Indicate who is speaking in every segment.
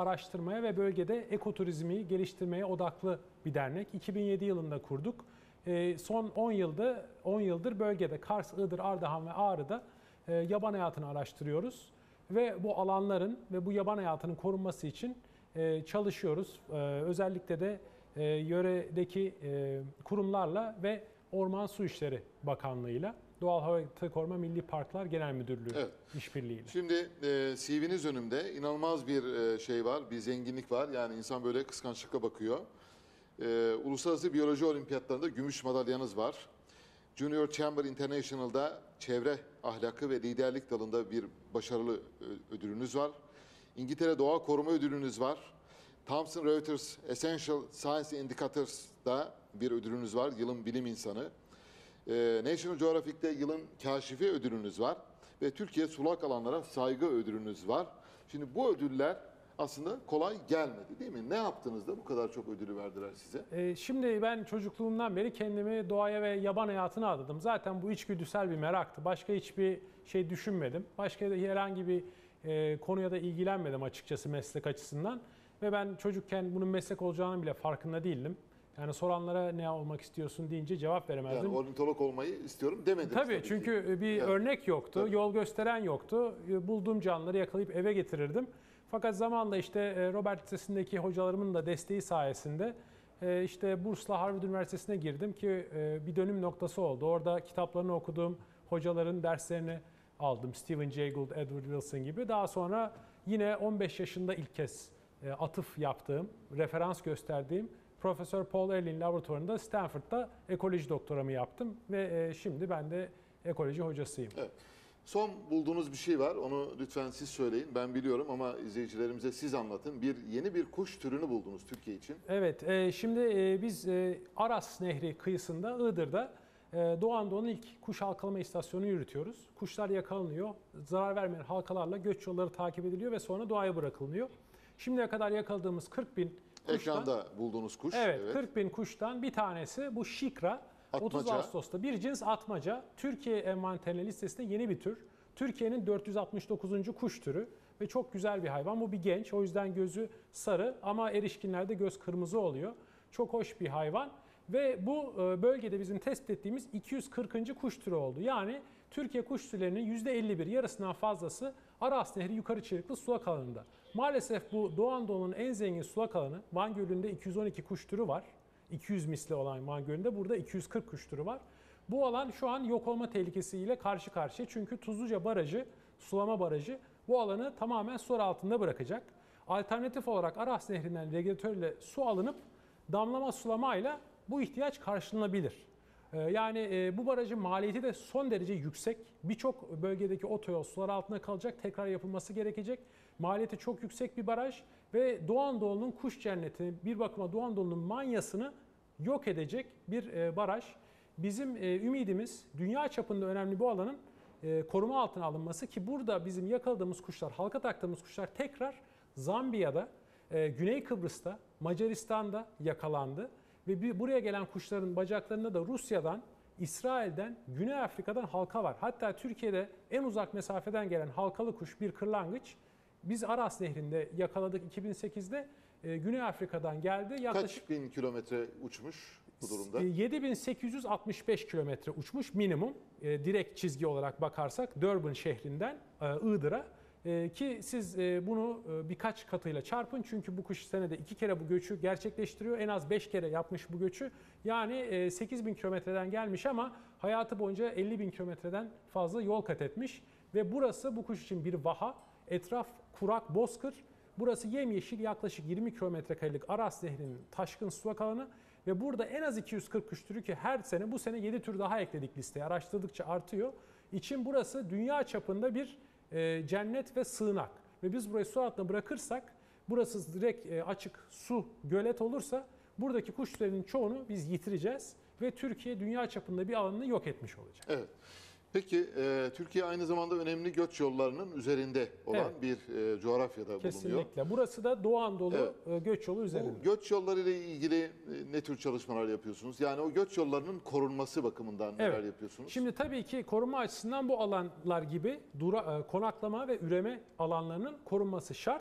Speaker 1: araştırmaya ve bölgede ekoturizmi geliştirmeye odaklı bir dernek. 2007 yılında kurduk. Son 10 yıldır bölgede Kars, Iğdır, Ardahan ve Ağrı'da yaban hayatını araştırıyoruz. Ve bu alanların ve bu yaban hayatının korunması için çalışıyoruz. Özellikle de yöredeki kurumlarla ve Orman Su İşleri Bakanlığı'yla, Doğal Hayatı Koruma Milli Parklar Genel Müdürlüğü işbirliğiyle.
Speaker 2: Şimdi CV'niz önümde. İnanılmaz bir şey var, bir zenginlik var. Yani insan böyle kıskançlıkla bakıyor. Uluslararası Biyoloji Olimpiyatlarında gümüş madalyanız var. Junior Chamber International'da çevre ahlakı ve liderlik dalında bir başarılı ödülünüz var. İngiltere Doğa Koruma Ödülünüz var. Thomson Reuters Essential Science Indicators'da bir ödülünüz var. Yılın bilim insanı. National Geographic'te yılın kaşifi ödülünüz var. Ve Türkiye sulak alanlara saygı ödülünüz var. Şimdi bu ödüller aslında kolay gelmedi değil mi? Ne yaptınız da bu kadar çok ödülü verdiler size?
Speaker 1: Şimdi ben çocukluğumdan beri kendimi doğaya ve yaban hayatına adadım. Zaten bu içgüdüsel bir meraktı. Başka hiçbir şey düşünmedim. Başka herhangi bir konuya da ilgilenmedim açıkçası meslek açısından. Ve ben çocukken bunun meslek olacağının bile farkında değildim. Yani soranlara ne olmak istiyorsun deyince cevap veremezdim.
Speaker 2: Yani ornitolog olmayı istiyorum demediniz
Speaker 1: tabii çünkü bir örnek yoktu, yol gösteren yoktu. Bulduğum canlıları yakalayıp eve getirirdim. Fakat zamanla işte Robert Lisesi'ndeki hocalarımın da desteği sayesinde işte bursla Harvard Üniversitesi'ne girdim ki bir dönüm noktası oldu. Orada kitaplarını okuduğum hocaların derslerini aldım. Stephen Jay Gould, Edward Wilson gibi. Daha sonra yine 15 yaşında ilk kez atıf yaptığım, referans gösterdiğim Profesör Paul Ehrlich laboratuvarında Stanford'da ekoloji doktoramı yaptım ve şimdi ben de ekoloji hocasıyım.
Speaker 2: Evet. Son bulduğunuz bir şey var. Onu lütfen siz söyleyin. Ben biliyorum ama izleyicilerimize siz anlatın. Yeni bir kuş türünü buldunuz Türkiye için.
Speaker 1: Evet. Şimdi biz Aras Nehri kıyısında, Iğdır'da Doğu Anadolu'nun ilk kuş halkalama istasyonunu yürütüyoruz. Kuşlar yakalanıyor. Zarar vermeyen halkalarla göç yolları takip ediliyor ve sonra doğaya bırakılıyor. Şimdiye kadar yakaladığımız 40 bin kuştan...
Speaker 2: Ekranda bulduğunuz kuş.
Speaker 1: Evet, 40 bin kuştan bir tanesi bu şikra. Atmaca. 30 Ağustos'ta bir cins atmaca. Türkiye envanterine listesinde yeni bir tür. Türkiye'nin 469. kuş türü ve çok güzel bir hayvan. Bu bir genç, o yüzden gözü sarı ama erişkinlerde göz kırmızı oluyor. Çok hoş bir hayvan ve bu bölgede bizim tespit ettiğimiz 240. kuş türü oldu. Yani Türkiye kuş türlerinin %51, yarısından fazlası Aras Nehri yukarı çığlıklı sulak alanında. Maalesef bu Doğu Anadolu'nun en zengin sulak alanı. Van Gölü'nde 212 kuş türü var. 200 misli olan Van Gölü'nde burada 240 kuş türü var. Bu alan şu an yok olma tehlikesiyle karşı karşıya. Çünkü Tuzluca Barajı, sulama barajı bu alanı tamamen sular altında bırakacak. Alternatif olarak Aras Nehri'nden regülatörle su alınıp damlama sulamayla bu ihtiyaç karşılanabilir. Yani bu barajın maliyeti de son derece yüksek. Birçok bölgedeki otoyol sular altında kalacak, tekrar yapılması gerekecek. Maliyeti çok yüksek bir baraj ve Doğu Anadolu'nun kuş cenneti, bir bakıma Doğu Anadolu'nun manyasını yok edecek bir baraj. Bizim ümidimiz dünya çapında önemli bu alanın koruma altına alınması ki burada bizim yakaladığımız kuşlar, halka taktığımız kuşlar tekrar Zambiya'da, Güney Kıbrıs'ta, Macaristan'da yakalandı. Ve buraya gelen kuşların bacaklarında da Rusya'dan, İsrail'den, Güney Afrika'dan halka var. Hatta Türkiye'de en uzak mesafeden gelen halkalı kuş bir kırlangıç. Biz Aras Nehri'nde yakaladık 2008'de. Güney Afrika'dan geldi.
Speaker 2: Kaç bin kilometre uçmuş bu durumda?
Speaker 1: 7865 kilometre uçmuş minimum. Direkt çizgi olarak bakarsak Durban şehrinden Iğdır'a. Ki siz bunu birkaç katıyla çarpın çünkü bu kuş senede 2 kere bu göçü gerçekleştiriyor. En az 5 kere yapmış bu göçü. Yani 8 bin kilometreden gelmiş ama hayatı boyunca 50 bin kilometreden fazla yol kat etmiş. Ve burası bu kuş için bir vaha. Etraf kurak, bozkır. Burası yemyeşil, yaklaşık 20 kilometre karelik Aras Nehri'nin taşkın sulak alanı. Ve burada en az 240 kuş türü ki her sene bu sene 7 tür daha ekledik listeye. Araştırdıkça artıyor. İçin burası dünya çapında bir cennet ve sığınak. Ve biz burayı su altına bırakırsak, burası direkt açık su, gölet olursa buradaki kuş türlerinin çoğunu biz yitireceğiz. Ve Türkiye dünya çapında bir alanını yok etmiş olacak.
Speaker 2: Evet. Peki Türkiye aynı zamanda önemli göç yollarının üzerinde olan bir coğrafyada bulunuyor.
Speaker 1: Kesinlikle. Burası da Doğu Anadolu göç yolu üzerinde.
Speaker 2: Bu göç yolları ile ilgili ne tür çalışmalar yapıyorsunuz? Yani o göç yollarının korunması bakımından neler yapıyorsunuz?
Speaker 1: Şimdi tabii ki korunma açısından bu alanlar gibi konaklama ve üreme alanlarının korunması şart.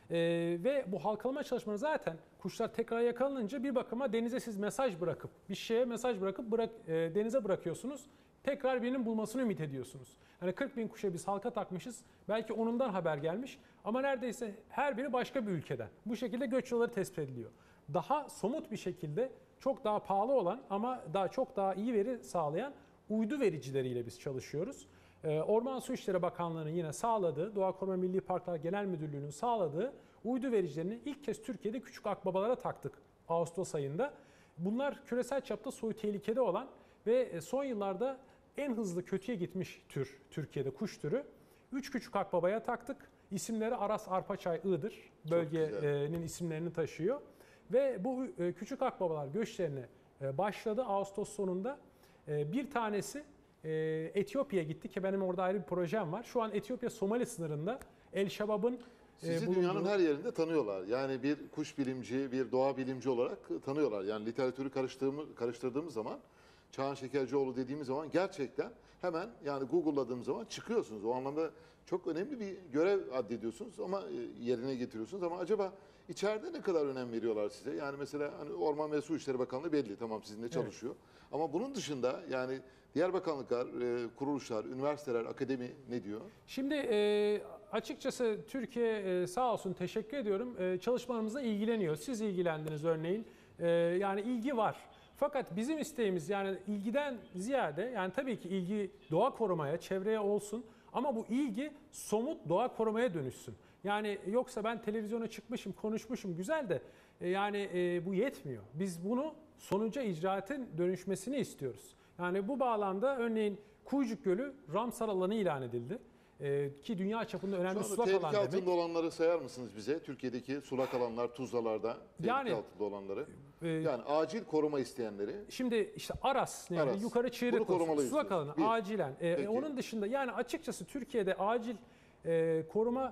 Speaker 1: Ve bu halkalama çalışmaları zaten kuşlar tekrar yakalanınca bir bakıma denize siz mesaj bırakıp, bir şeye mesaj bırakıp denize bırakıyorsunuz. Tekrar birinin bulmasını ümit ediyorsunuz. Hani 40 bin kuşa biz halka takmışız. Belki onundan haber gelmiş. Ama neredeyse her biri başka bir ülkeden. Bu şekilde göç yolları tespit ediliyor. Daha somut bir şekilde çok daha pahalı olan ama çok daha iyi veri sağlayan uydu vericileriyle biz çalışıyoruz. Orman Su İşleri Bakanlığı'nın yine sağladığı, Doğa Koruma Milli Parklar Genel Müdürlüğü'nün sağladığı uydu vericilerini ilk kez Türkiye'de küçük akbabalara taktık Ağustos ayında. Bunlar küresel çapta soyu tehlikede olan ve son yıllarda en hızlı kötüye gitmiş tür Türkiye'de kuş türü. 3 küçük akbabaya taktık. İsimleri Aras, Arpaçay, Iğdır bölgenin isimlerini taşıyor. Ve bu küçük akbabalar göçlerine başladı Ağustos sonunda. Bir tanesi Etiyopya'ya gitti ki benim orada ayrı bir projem var. Şu an Etiyopya-Somali sınırında El Şabab'ın
Speaker 2: Sizi dünyanın her yerinde tanıyorlar. Yani bir kuş bilimci, bir doğa bilimci olarak tanıyorlar. Yani literatürü karıştırdığımız zaman, Çağan Şekercioğlu dediğimiz zaman gerçekten hemen yani Google'ladığım zaman çıkıyorsunuz. O anlamda çok önemli bir görev addediyorsunuz ama yerine getiriyorsunuz. Ama acaba içeride ne kadar önem veriyorlar size? Yani mesela hani Orman ve Su İşleri Bakanlığı belli, tamam sizinle çalışıyor. Evet. Ama bunun dışında yani diğer bakanlıklar, kuruluşlar, üniversiteler, akademi ne diyor?
Speaker 1: Şimdi açıkçası Türkiye sağ olsun, teşekkür ediyorum. Çalışmalarımızla ilgileniyor. Siz ilgilendiniz örneğin. Yani ilgi var. Fakat bizim isteğimiz yani ilgiden ziyade yani tabii ki ilgi doğa korumaya, çevreye olsun ama bu ilgi somut doğa korumaya dönüşsün. Yani yoksa ben televizyona çıkmışım, konuşmuşum güzel de yani bu yetmiyor. Biz bunu sonuca icraatın dönüşmesini istiyoruz. Yani bu bağlamda örneğin Kuyucuk Gölü Ramsar alanı ilan edildi. Ki dünya çapında önemli sulak alan demek.
Speaker 2: Tehlike altında olanları sayar mısınız bize? Türkiye'deki sulak alanlar, tuzlalarda tehlike altında olanları. Yani acil koruma isteyenleri.
Speaker 1: Şimdi işte Aras, yani
Speaker 2: Aras.
Speaker 1: yukarı Çığırık sulak alanı acilen. Onun dışında yani açıkçası Türkiye'de acil koruma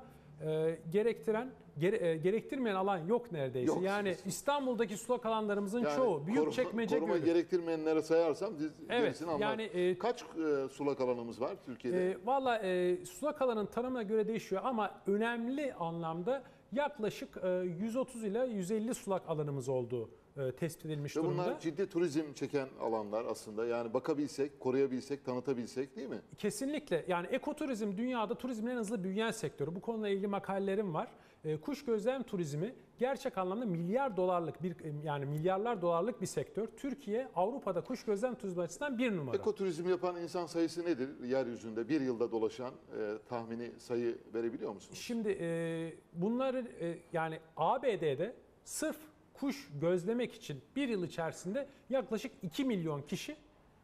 Speaker 1: gerektirmeyen alan yok neredeyse.
Speaker 2: Yok.
Speaker 1: Yani İstanbul'daki sulak alanlarımızın
Speaker 2: yani
Speaker 1: çoğu Büyükçekmece
Speaker 2: Koruma
Speaker 1: Gölü.
Speaker 2: gerektirmeyenleri sayarsam gerisini anlar.
Speaker 1: Yani,
Speaker 2: kaç sulak alanımız var Türkiye'de?
Speaker 1: Valla sulak alanın tanımına göre değişiyor ama önemli anlamda yaklaşık 130 ile 150 sulak alanımız olduğu tespit edilmiş durumda.
Speaker 2: Bunlar ciddi turizm çeken alanlar aslında. Yani bakabilsek, koruyabilsek, tanıtabilsek değil mi?
Speaker 1: Kesinlikle. Yani ekoturizm dünyada turizmin en hızlı büyüyen sektörü. Bu konuyla ilgili makalelerim var. Kuş gözlem turizmi gerçek anlamda milyarlar dolarlık bir sektör. Türkiye Avrupa'da kuş gözlem turizmi açısından bir numara.
Speaker 2: Ekoturizm yapan insan sayısı nedir yeryüzünde? Bir yılda dolaşan tahmini sayı verebiliyor musunuz?
Speaker 1: Şimdi bunları yani ABD'de sırf kuş gözlemek için bir yıl içerisinde yaklaşık 2 milyon kişi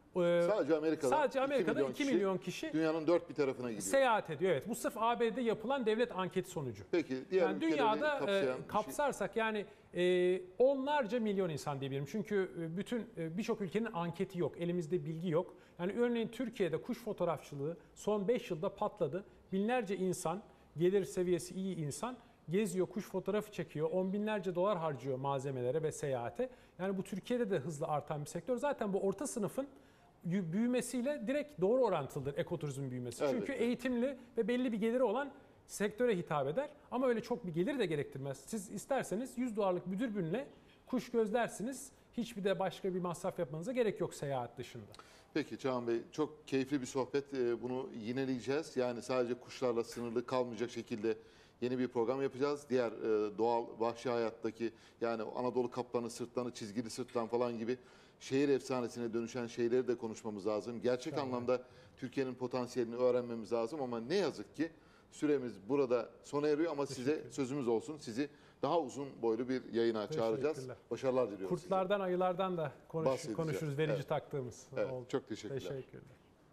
Speaker 2: Sadece Amerika'da
Speaker 1: 2 milyon kişi
Speaker 2: dünyanın dört bir tarafına gidiyor.
Speaker 1: Seyahat ediyor. Evet. Bu sırf ABD'de yapılan devlet anketi sonucu.
Speaker 2: Peki diğer
Speaker 1: yani dünyada
Speaker 2: kapsayan
Speaker 1: kapsarsak yani onlarca milyon insan diyebilirim. Çünkü birçok ülkenin anketi yok. Elimizde bilgi yok. Yani örneğin Türkiye'de kuş fotoğrafçılığı son 5 yılda patladı. Binlerce insan, gelir seviyesi iyi insan geziyor, kuş fotoğrafı çekiyor. On binlerce dolar harcıyor malzemelere ve seyahate. Yani bu Türkiye'de de hızlı artan bir sektör. Zaten bu orta sınıfın büyümesiyle direkt doğru orantılıdır ekoturizm büyümesi.
Speaker 2: Evet.
Speaker 1: Çünkü eğitimli ve belli bir geliri olan sektöre hitap eder. Ama öyle çok bir gelir de gerektirmez. Siz isterseniz 100 dolarlık bir dürbünle kuş gözlersiniz. Hiçbir de başka bir masraf yapmanıza gerek yok seyahat dışında.
Speaker 2: Peki Çağan Bey, çok keyifli bir sohbet. Bunu yineleyeceğiz. Yani sadece kuşlarla sınırlı kalmayacak şekilde yeni bir program yapacağız. Diğer doğal vahşi hayattaki yani Anadolu kaplanı, sırtlanı, çizgili sırtlan falan gibi şehir efsanesine dönüşen şeyleri de konuşmamız lazım. Gerçek anlamda Türkiye'nin potansiyelini öğrenmemiz lazım ama ne yazık ki süremiz burada sona eriyor ama size sözümüz olsun. Sizi daha uzun boylu bir yayına çağıracağız. Başarılar diliyoruz.
Speaker 1: Kurtlardan, ayılardan da konuşuruz verici taktığımız.
Speaker 2: Evet,
Speaker 1: oldu.
Speaker 2: çok teşekkürler.
Speaker 1: Teşekkürler.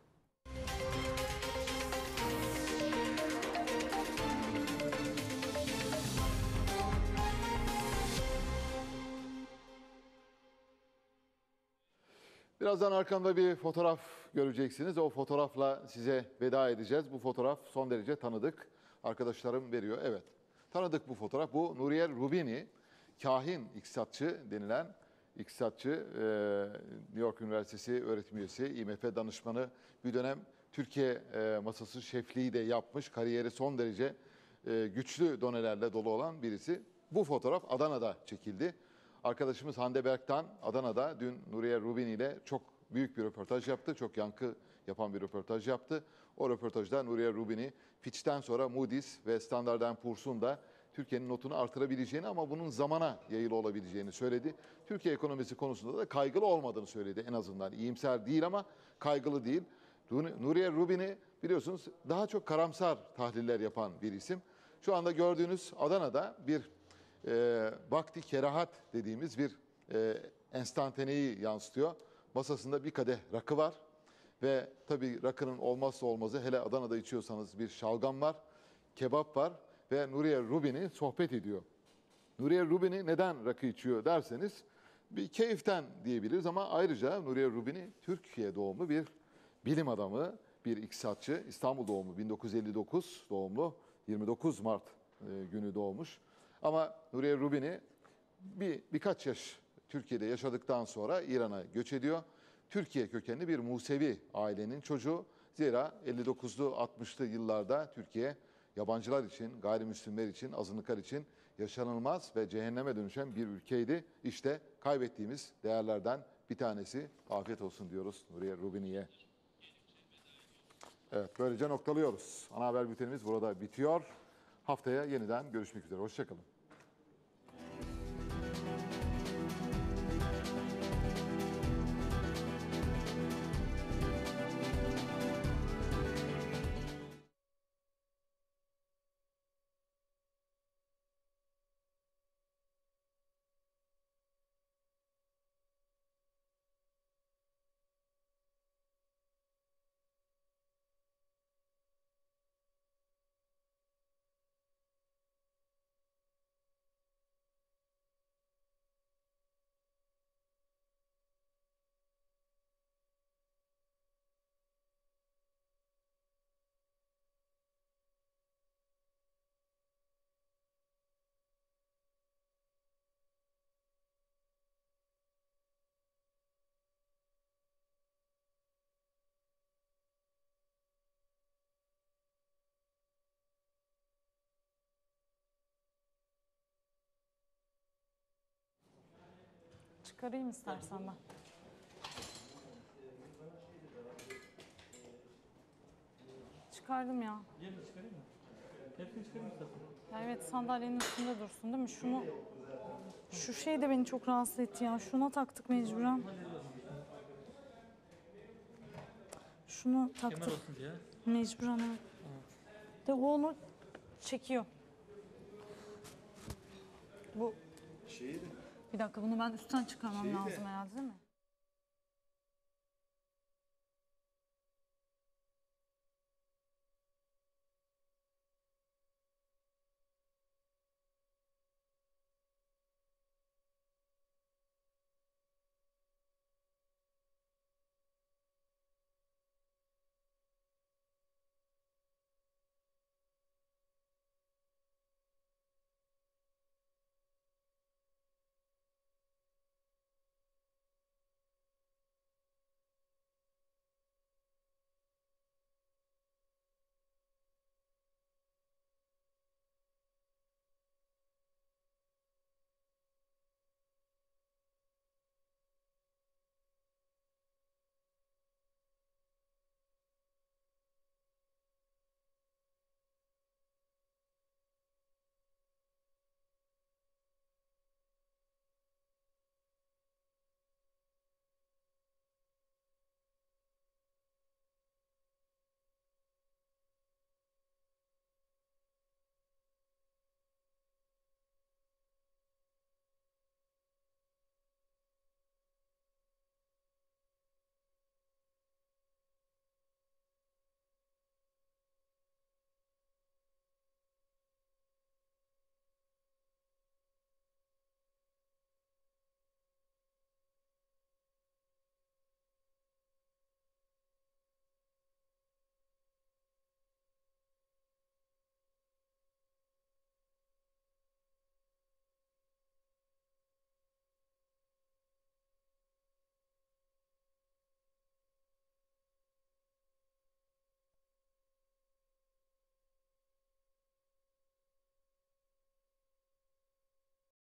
Speaker 2: Birazdan arkamda bir fotoğraf göreceksiniz. O fotoğrafla size veda edeceğiz. Bu fotoğraf son derece tanıdık. Arkadaşlarım veriyor. Evet, tanıdık bu fotoğraf. Bu Nuriel Rubini, kahin iktisatçı denilen iktisatçı. New York Üniversitesi öğretim üyesi, IMF danışmanı. Bir dönem Türkiye masası şefliği de yapmış. Kariyeri son derece güçlü donelerle dolu olan birisi. Bu fotoğraf Adana'da çekildi. Arkadaşımız Hande Berk'tan Adana'da dün Nuriye Rubin ile çok büyük bir röportaj yaptı. Çok yankı yapan bir röportaj yaptı. O röportajda Nuriye Rubin'i Fitch'ten sonra Moody's ve Standard & Poor's'un da Türkiye'nin notunu artırabileceğini ama bunun zamana yayılı olabileceğini söyledi. Türkiye ekonomisi konusunda da kaygılı olmadığını söyledi en azından. İyimser değil ama kaygılı değil. Nuriye Rubin'i biliyorsunuz daha çok karamsar tahliller yapan bir isim. Şu anda gördüğünüz Adana'da bir vakti kerahat dediğimiz bir enstantaneyi yansıtıyor. Masasında bir kadeh rakı var ve tabii rakının olmazsa olmazı, hele Adana'da içiyorsanız, bir şalgam var, kebap var ve Nuriye Rubin'i sohbet ediyor. Nuriye Rubin'i neden rakı içiyor derseniz bir keyiften diyebiliriz ama ayrıca Nuriye Rubin'i Türkiye doğumlu bir bilim adamı, bir iktisatçı, İstanbul doğumlu, 1959 doğumlu, 29 Mart günü doğmuş. Ama Nuriye Rubin'i birkaç yaş Türkiye'de yaşadıktan sonra İran'a göç ediyor. Türkiye kökenli bir Musevi ailenin çocuğu. Zira 59'lu 60'lı yıllarda Türkiye yabancılar için, gayrimüslimler için, azınlıklar için yaşanılmaz ve cehenneme dönüşen bir ülkeydi. İşte kaybettiğimiz değerlerden bir tanesi. Afiyet olsun diyoruz Nuriye Rubin'iye. Evet, böylece noktalıyoruz. Ana haber bültenimiz burada bitiyor. Haftaya yeniden görüşmek üzere. Hoşçakalın.
Speaker 3: Çıkarayım istersen ben. Çıkardım ya.
Speaker 4: Yerini çıkarayım mı? Hepsini çıkarayım istersen.
Speaker 3: Ya evet, sandalyenin üstünde dursun değil mi? Şu şey de beni çok rahatsız etti ya. Şuna taktık mecburen. Şunu
Speaker 4: Kemer
Speaker 3: taktık
Speaker 4: olsun diye.
Speaker 3: mecburen. Evet. De o onu çekiyor. Bu. Bir dakika, bunu ben üstten çıkarmam lazım herhalde değil mi?